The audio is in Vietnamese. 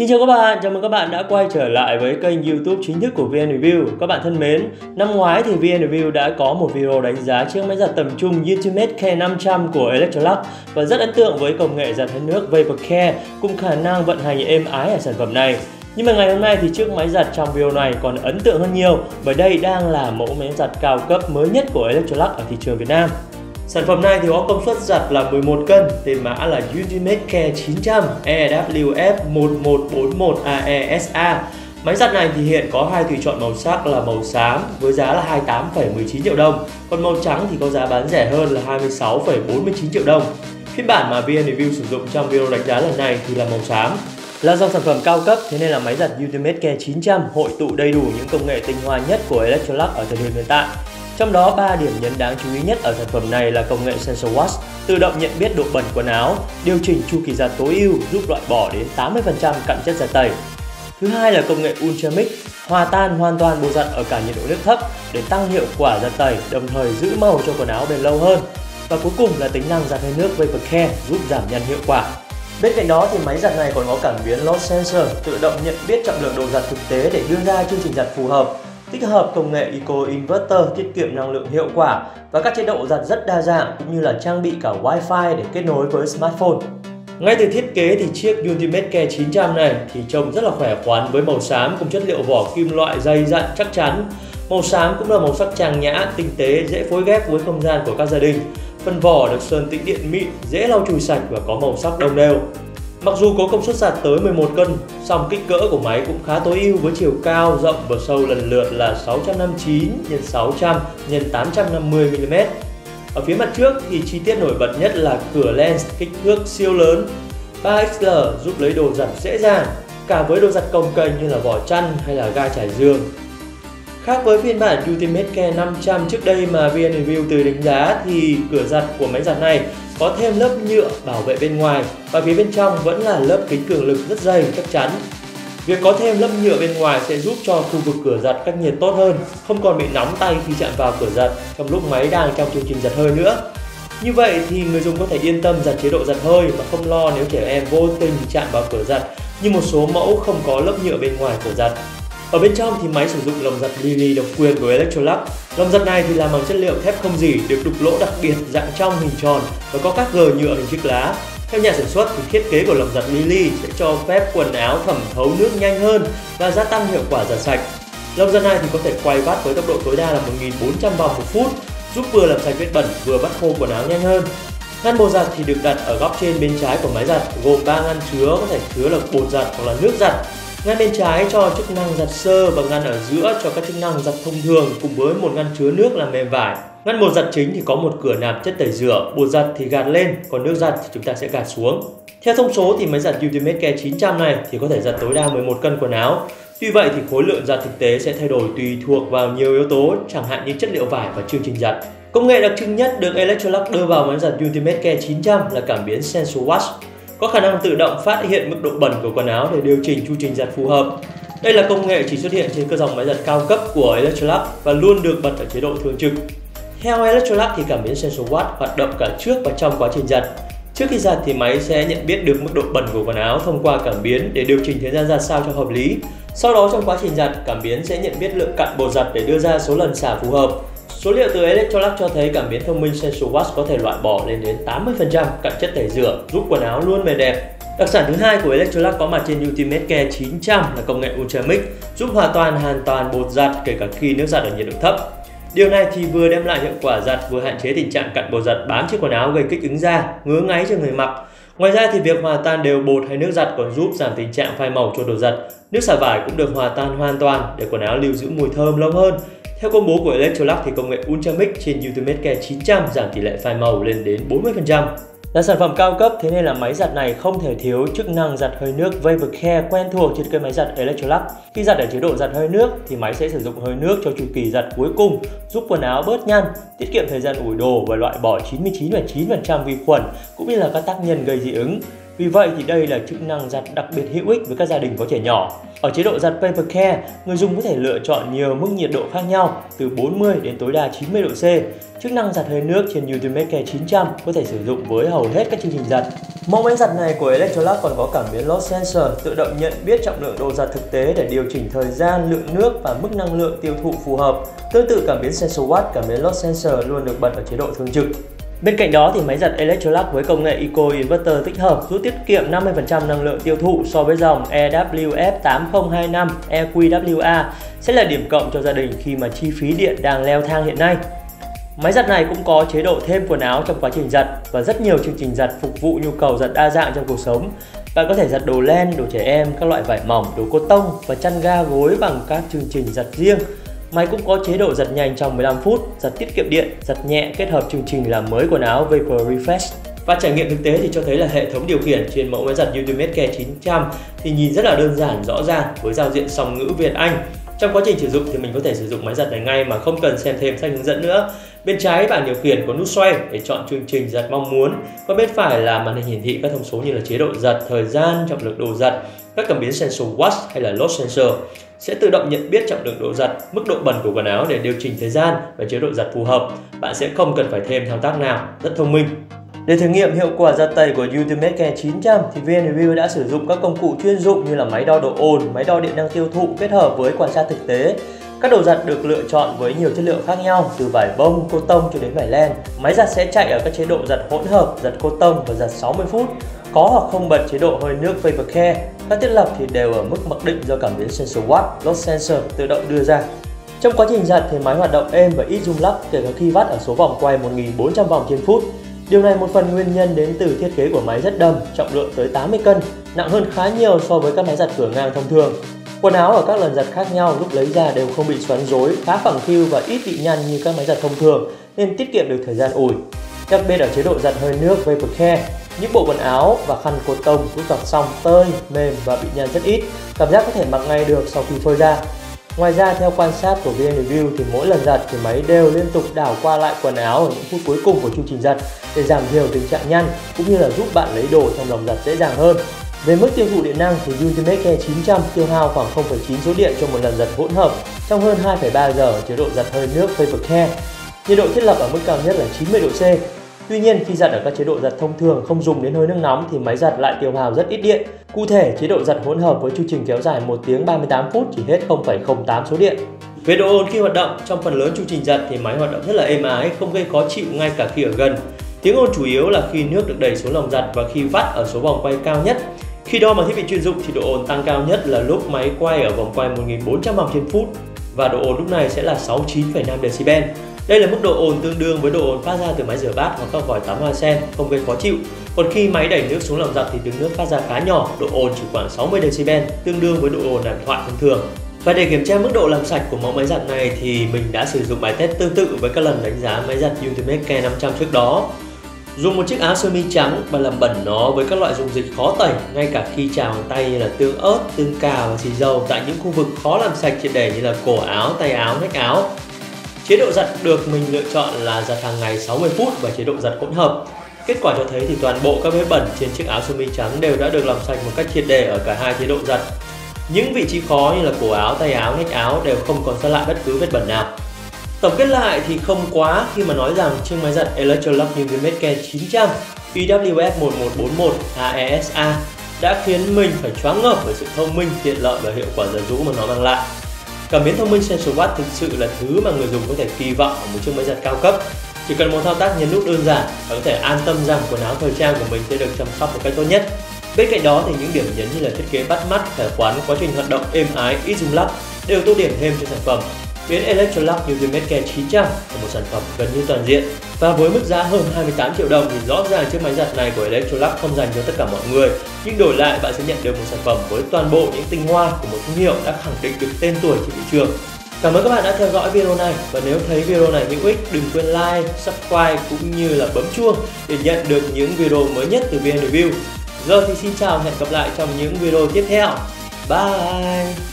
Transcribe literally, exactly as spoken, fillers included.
Xin chào các bạn, chào mừng các bạn đã quay trở lại với kênh YouTube chính thức của vê en Review. Các bạn thân mến, năm ngoái thì vê en Review đã có một video đánh giá chiếc máy giặt tầm trung Ultimate Care năm trăm của Electrolux và rất ấn tượng với công nghệ giặt hơi nước Vapor Care cùng khả năng vận hành êm ái ở sản phẩm này. Nhưng mà ngày hôm nay thì chiếc máy giặt trong video này còn ấn tượng hơn nhiều bởi đây đang là mẫu máy giặt cao cấp mới nhất của Electrolux ở thị trường Việt Nam. Sản phẩm này thì có công suất giặt là mười một cân, tên mã là Ultimate Care chín trăm E W F một một bốn một A E S A. Máy giặt này thì hiện có hai tùy chọn màu sắc là màu xám với giá là hai mươi tám phẩy mười chín triệu đồng, còn màu trắng thì có giá bán rẻ hơn là hai mươi sáu phẩy bốn mươi chín triệu đồng. Phiên bản mà vê en Review sử dụng trong video đánh giá lần này thì là màu xám. Là dòng sản phẩm cao cấp, thế nên là máy giặt Ultimate Care chín trăm hội tụ đầy đủ những công nghệ tinh hoa nhất của Electrolux ở thời điểm hiện tại. Trong đó, ba điểm nhấn đáng chú ý nhất ở sản phẩm này là công nghệ Sensor Wash, tự động nhận biết độ bẩn quần áo, điều chỉnh chu kỳ giặt tối ưu giúp loại bỏ đến tám mươi phần trăm cặn chất giặt tẩy. Thứ hai là công nghệ Ultra Mix, hòa tan hoàn toàn bột giặt ở cả nhiệt độ nước thấp để tăng hiệu quả giặt tẩy, đồng thời giữ màu cho quần áo bền lâu hơn. Và cuối cùng là tính năng giặt hơi nước Vapor Care giúp giảm nhăn hiệu quả. Bên cạnh đó thì máy giặt này còn có cảm biến Load Sensor, tự động nhận biết trọng lượng đồ giặt thực tế để đưa ra chương trình giặt phù hợp. Tích hợp công nghệ Eco Inverter tiết kiệm năng lượng hiệu quả và các chế độ giặt rất đa dạng cũng như là trang bị cả Wi-Fi để kết nối với smartphone. Ngay từ thiết kế thì chiếc Ultimate Care chín trăm này thì trông rất là khỏe khoắn với màu xám cùng chất liệu vỏ kim loại dày dặn chắc chắn. Màu xám cũng là màu sắc trang nhã, tinh tế, dễ phối ghép với không gian của các gia đình. Phần vỏ được sơn tĩnh điện mịn, dễ lau chùi sạch và có màu sắc đồng đều. Mặc dù có công suất giặt tới mười một cân, song kích cỡ của máy cũng khá tối ưu với chiều cao, rộng và sâu lần lượt là sáu trăm năm mươi chín nhân sáu trăm nhân tám trăm năm mươi mi li mét. Ở phía mặt trước thì chi tiết nổi bật nhất là cửa lens kích thước siêu lớn ba X L giúp lấy đồ giặt dễ dàng, cả với đồ giặt cồng kềnh như là vỏ chăn hay là ga trải giường. Khác với phiên bản Ultimate Care năm trăm trước đây mà vê en Review từ đánh giá thì cửa giặt của máy giặt này có thêm lớp nhựa bảo vệ bên ngoài và phía bên trong vẫn là lớp kính cường lực rất dày chắc chắn. Việc có thêm lớp nhựa bên ngoài sẽ giúp cho khu vực cửa giặt cách nhiệt tốt hơn, không còn bị nóng tay khi chạm vào cửa giặt trong lúc máy đang trong chương trình giặt hơi nữa. Như vậy thì người dùng có thể yên tâm giặt chế độ giặt hơi mà không lo nếu trẻ em vô tình chạm vào cửa giặt như một số mẫu không có lớp nhựa bên ngoài cửa giặt. Ở bên trong thì máy sử dụng lồng giặt Lily độc quyền của Electrolux. Lồng giặt này thì làm bằng chất liệu thép không rỉ, được đục lỗ đặc biệt dạng trong hình tròn và có các gờ nhựa hình chiếc lá. Theo nhà sản xuất thì thiết kế của lồng giặt Lily sẽ cho phép quần áo thẩm thấu nước nhanh hơn và gia tăng hiệu quả giặt sạch. Lồng giặt này thì có thể quay vắt với tốc độ tối đa là một nghìn bốn trăm vòng một phút, giúp vừa làm sạch vết bẩn vừa vắt khô quần áo nhanh hơn. Ngăn bột giặt thì được đặt ở góc trên bên trái của máy giặt, gồm ba ngăn chứa có thể chứa là bột giặt hoặc là nước giặt. Ngăn bên trái cho chức năng giặt sơ và ngăn ở giữa cho các chức năng giặt thông thường cùng với một ngăn chứa nước làm mềm vải. Ngăn bột giặt chính thì có một cửa nạp chất tẩy rửa, bột giặt thì gạt lên, còn nước giặt thì chúng ta sẽ gạt xuống. Theo thông số thì máy giặt Ultimate Care chín trăm này thì có thể giặt tối đa mười một cân quần áo. Tuy vậy thì khối lượng giặt thực tế sẽ thay đổi tùy thuộc vào nhiều yếu tố, chẳng hạn như chất liệu vải và chương trình giặt. Công nghệ đặc trưng nhất được Electrolux đưa vào máy giặt Ultimate Care chín trăm là cảm biến Sensor Wash, có khả năng tự động phát hiện mức độ bẩn của quần áo để điều chỉnh chu trình giặt phù hợp. Đây là công nghệ chỉ xuất hiện trên các dòng máy giặt cao cấp của Electrolux và luôn được bật ở chế độ thường trực. Theo Electrolux thì cảm biến Sensor Wash hoạt động cả trước và trong quá trình giặt. Trước khi giặt thì máy sẽ nhận biết được mức độ bẩn của quần áo thông qua cảm biến để điều chỉnh thời gian giặt sao cho hợp lý. Sau đó trong quá trình giặt, cảm biến sẽ nhận biết lượng cặn bột giặt để đưa ra số lần xả phù hợp. Số liệu từ Electrolux cho thấy cảm biến thông minh Sensor Wash có thể loại bỏ lên đến tám mươi phần trăm cặn chất tẩy rửa, giúp quần áo luôn bền đẹp. Đặc sản thứ hai của Electrolux có mặt trên Ultimate Care chín trăm là công nghệ Ultra Mix, giúp hòa tan hoàn toàn bột giặt kể cả khi nước giặt ở nhiệt độ thấp. Điều này thì vừa đem lại hiệu quả giặt vừa hạn chế tình trạng cặn bột giặt bám trên quần áo gây kích ứng da, ngứa ngáy cho người mặc. Ngoài ra thì việc hòa tan đều bột hay nước giặt còn giúp giảm tình trạng phai màu cho đồ giặt. Nước xả vải cũng được hòa tan hoàn toàn để quần áo lưu giữ mùi thơm lâu hơn. Theo công bố của Electrolux thì công nghệ Ultra Mix trên Ultimate Care chín trăm giảm tỷ lệ phai màu lên đến bốn mươi phần trăm. Là sản phẩm cao cấp, thế nên là máy giặt này không thể thiếu chức năng giặt hơi nước Vapor Care quen thuộc trên cây máy giặt Electrolux. Khi giặt ở chế độ giặt hơi nước thì máy sẽ sử dụng hơi nước cho chu kỳ giặt cuối cùng, giúp quần áo bớt nhăn, tiết kiệm thời gian ủi đồ và loại bỏ chín mươi chín phẩy chín phần trăm vi khuẩn cũng như là các tác nhân gây dị ứng. Vì vậy thì đây là chức năng giặt đặc biệt hữu ích với các gia đình có trẻ nhỏ. Ở chế độ giặt Vapor Care, người dùng có thể lựa chọn nhiều mức nhiệt độ khác nhau từ bốn mươi đến tối đa chín mươi độ C. Chức năng giặt hơi nước trên Ultimate Care chín trăm có thể sử dụng với hầu hết các chương trình giặt. Mẫu máy giặt này của Electrolux còn có cảm biến Load Sensor tự động nhận biết trọng lượng độ giặt thực tế để điều chỉnh thời gian, lượng nước và mức năng lượng tiêu thụ phù hợp. Tương tự cảm biến Sensor Watt, cảm biến Load Sensor luôn được bật ở chế độ thường trực. Bên cạnh đó thì máy giặt Electrolux với công nghệ Eco Inverter tích hợp giúp tiết kiệm năm mươi phần trăm năng lượng tiêu thụ so với dòng E W F tám không hai năm E Q W A sẽ là điểm cộng cho gia đình khi mà chi phí điện đang leo thang hiện nay. Máy giặt này cũng có chế độ thêm quần áo trong quá trình giặt và rất nhiều chương trình giặt phục vụ nhu cầu giặt đa dạng trong cuộc sống. Bạn có thể giặt đồ len, đồ trẻ em, các loại vải mỏng, đồ cotton tông và chăn ga gối bằng các chương trình giặt riêng. Máy cũng có chế độ giặt nhanh trong mười lăm phút, giặt tiết kiệm điện, giặt nhẹ kết hợp chương trình làm mới quần áo Vapor Refresh. Và trải nghiệm thực tế thì cho thấy là hệ thống điều khiển trên mẫu máy giặt Ultimate Care chín trăm thì nhìn rất là đơn giản, rõ ràng với giao diện song ngữ Việt Anh. Trong quá trình sử dụng thì mình có thể sử dụng máy giặt này ngay mà không cần xem thêm sách hướng dẫn nữa. Bên trái bảng điều khiển có nút xoay để chọn chương trình giặt mong muốn. Còn bên phải là màn hình hiển thị các thông số như là chế độ giặt, thời gian, trọng lượng đồ giặt, các cảm biến Sensor Watt hay là Load Sensor sẽ tự động nhận biết trọng lượng độ giặt, mức độ bẩn của quần áo để điều chỉnh thời gian và chế độ giặt phù hợp. Bạn sẽ không cần phải thêm thao tác nào, rất thông minh. Để thử nghiệm hiệu quả giặt tẩy của Ultimate Care chín trăm thì vê en Review đã sử dụng các công cụ chuyên dụng như là máy đo độ ồn, máy đo điện năng tiêu thụ kết hợp với quan sát thực tế. Các đồ giặt được lựa chọn với nhiều chất lượng khác nhau, từ vải bông, cotton tông cho đến vải len. Máy giặt sẽ chạy ở các chế độ giặt hỗn hợp, giặt cotton tông và giặt sáu mươi phút. Có hoặc không bật chế độ hơi nước Vapor Care. Các thiết lập thì đều ở mức mặc định do cảm biến Sensor Watt, Load Sensor tự động đưa ra. Trong quá trình giặt thì máy hoạt động êm và ít rung lắc kể cả khi vắt ở số vòng quay một nghìn bốn trăm vòng trên phút. Điều này một phần nguyên nhân đến từ thiết kế của máy rất đầm, trọng lượng tới tám mươi cân, nặng hơn khá nhiều so với các máy giặt cửa ngang thông thường. Quần áo ở các lần giặt khác nhau lúc lấy ra đều không bị xoắn rối, khá phẳng phiu và ít bị nhăn như các máy giặt thông thường nên tiết kiệm được thời gian ủi. Đặc biệt ở chế độ giặt hơi nước Vapor Care, những bộ quần áo và khăn cotton tông lúc giặt xong tơi, mềm và bị nhăn rất ít, cảm giác có thể mặc ngay được sau khi phơi ra. Ngoài ra, theo quan sát của vê en Review thì mỗi lần giặt thì máy đều liên tục đảo qua lại quần áo ở những phút cuối cùng của chương trình giặt để giảm thiểu tình trạng nhăn cũng như là giúp bạn lấy đồ trong lòng giặt dễ dàng hơn. Về mức tiêu thụ điện năng thì Ultimate Care chín trăm tiêu hao khoảng không phẩy chín số điện cho một lần giặt hỗn hợp trong hơn hai phẩy ba giờ ở chế độ giặt hơi nước Vapor Care. Nhiệt độ thiết lập ở mức cao nhất là chín mươi độ C. Tuy nhiên, khi giặt ở các chế độ giặt thông thường không dùng đến hơi nước nóng thì máy giặt lại tiêu hao rất ít điện. Cụ thể, chế độ giặt hỗn hợp với chu trình kéo dài một tiếng ba mươi tám phút chỉ hết không phẩy không tám số điện. Về độ ồn khi hoạt động, trong phần lớn chu trình giặt thì máy hoạt động rất là êm ái, không gây khó chịu ngay cả khi ở gần. Tiếng ồn chủ yếu là khi nước được đẩy xuống lồng giặt và khi vắt ở số vòng quay cao nhất. Khi đo bằng thiết bị chuyên dụng thì độ ồn tăng cao nhất là lúc máy quay ở vòng quay một nghìn bốn trăm vòng trên phút và độ ồn lúc này sẽ là sáu mươi chín phẩy năm decibel. Đây là mức độ ồn tương đương với độ ồn phát ra từ máy rửa bát hoặc các vòi tắm hoa sen, không gây khó chịu. Còn khi máy đẩy nước xuống lồng giặt thì tiếng nước phát ra khá nhỏ, độ ồn chỉ khoảng sáu mươi decibel, tương đương với độ ồn đàm thoại thông thường. Và để kiểm tra mức độ làm sạch của mẫu máy giặt này thì mình đã sử dụng bài test tương tự với các lần đánh giá máy giặt Ultimate Care năm trăm trước đó. Dùng một chiếc áo sơ mi trắng và làm bẩn nó với các loại dung dịch khó tẩy ngay cả khi chà bằng tay như là tương ớt, tương cà và xì dầu tại những khu vực khó làm sạch triệt để như là cổ áo, tay áo, nách áo. Chế độ giặt được mình lựa chọn là giặt hàng ngày sáu mươi phút và chế độ giặt hỗn hợp. Kết quả cho thấy thì toàn bộ các vết bẩn trên chiếc áo sơ mi trắng đều đã được làm sạch một cách triệt để ở cả hai chế độ giặt. Những vị trí khó như là cổ áo, tay áo, nách áo đều không còn sót lại bất cứ vết bẩn nào. Tổng kết lại thì không quá khi mà nói rằng chiếc máy giặt Electrolux Ultimate Care chín trăm E W F một một bốn một A E S A đã khiến mình phải choáng ngợp bởi sự thông minh, tiện lợi và hiệu quả giặt giũ mà nó mang lại. Cảm biến thông minh Sensor Watt thực sự là thứ mà người dùng có thể kỳ vọng ở một chiếc máy giặt cao cấp. Chỉ cần một thao tác nhấn nút đơn giản và có thể an tâm rằng quần áo thời trang của mình sẽ được chăm sóc một cách tốt nhất. Bên cạnh đó thì những điểm nhấn như là thiết kế bắt mắt, khỏe khoắn, quá trình hoạt động êm ái, ít rung lắc đều tô điểm thêm cho sản phẩm. Biến Electrolux Ultimate Care chín trăm là một sản phẩm gần như toàn diện và với mức giá hơn hai mươi tám triệu đồng thì rõ ràng chiếc máy giặt này của Electrolux không dành cho tất cả mọi người, nhưng đổi lại bạn sẽ nhận được một sản phẩm với toàn bộ những tinh hoa của một thương hiệu đã khẳng định được tên tuổi trên thị trường. Cảm ơn các bạn đã theo dõi video này và nếu thấy video này hữu ích đừng quên like, subscribe cũng như là bấm chuông để nhận được những video mới nhất từ vê en Review. Giờ thì xin chào và hẹn gặp lại trong những video tiếp theo. Bye!